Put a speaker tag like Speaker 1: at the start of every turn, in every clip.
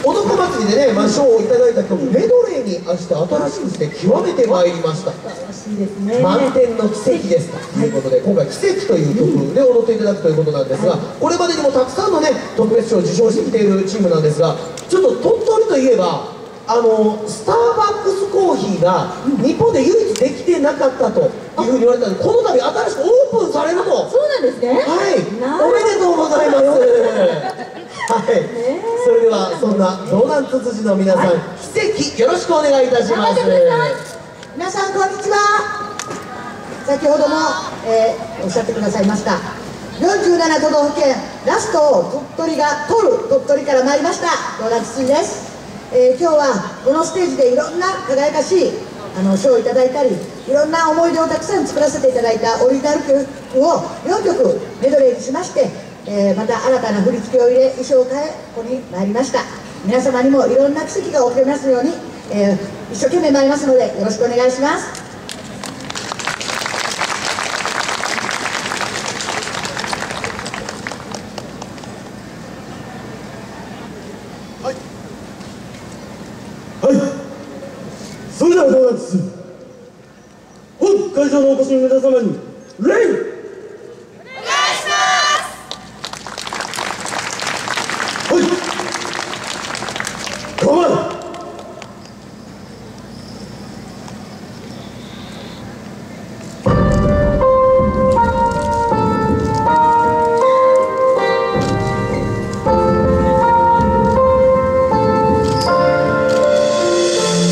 Speaker 1: 男祭りでね、賞をいただいた曲メドレーにあして新しくして極めてまいりました。満天の奇跡ですということで、今回「奇跡」という曲で踊っていただくということなんですが、これまでにもたくさんのね特別賞を受賞してきているチームなんですが、ちょっと鳥取といえばスターバックスコーヒーが日本で唯一できてなかったというふうに言われたので、この度新しくオープンされると。
Speaker 2: そうなんですね。
Speaker 1: はい、おめでとうございます。はい、それではそんなドーナツツジの皆さん、奇跡よろしくお願いいたします。
Speaker 3: 皆さんこんにちは。先ほども、おっしゃってくださいました47都道府県ラストを鳥取が取る、鳥取から参りましたドーナツツジです。今日はこのステージでいろんな輝かしい賞をいただいたり、いろんな思い出をたくさん作らせていただいたオリジナル曲を4曲メドレーにしまして、また新たな振り付けを入れ、衣装を変えここに参りました。皆様にもいろんな奇跡が起きますように、一生懸命参りますのでよろしくお願いします。
Speaker 4: はい、それではドーナツ、本会場のお越しの皆様に礼。お願いします。はい、構え。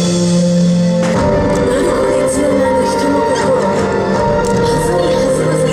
Speaker 2: 人の心弾み弾ませ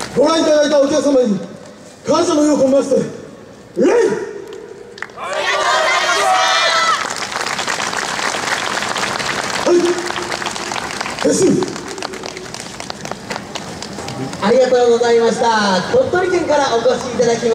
Speaker 4: ご覧いただいたお客様に感謝の意を込めまして礼。
Speaker 1: ありがとうございました。鳥取県からお越しいただきました